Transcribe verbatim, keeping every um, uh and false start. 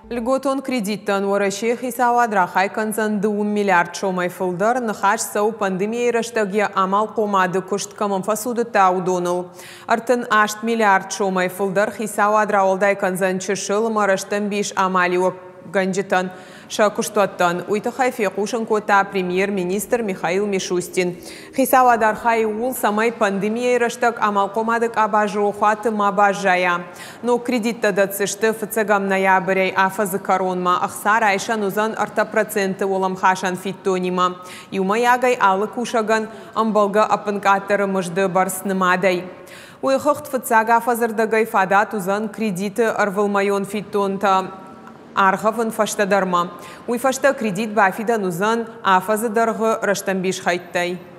Льготон кредиттән Уәрәсейы Хицауад рахай кәндзән миллиард сомæй фылдәр Ныхас цәуы пандемийәйы рәстәге амалхъомады куыст кәмән фәцудыдта уыдоныл. Артын ашт миллиард сомæй фылдәр Хицауад рауәлдай кәндзән чысыл рәстәмбис амалиуәггәнджыты куыстуәттән тыххәй фехъусын кота премьер-министр Михаил Мишустин. Хицауад рахай ул сомæй пандемийәйы рәстәг амалхъомады абажу хаты мабажая. Но кредитта датсышты фыцагам ноябрь афазы коронма ахсар айшан узан арта проценты олам хашан фиттонима. Юма ягай алы кушаган амбалга апынкатыры мыжды барснымадай. Уйхықт фыцага афазырдагай фадат узан кредиты арвылмайон фиттонта архавын фаштадарма. Уй фашта кредит бафида нузан афазы дарғы рәстәмбис кәндзән.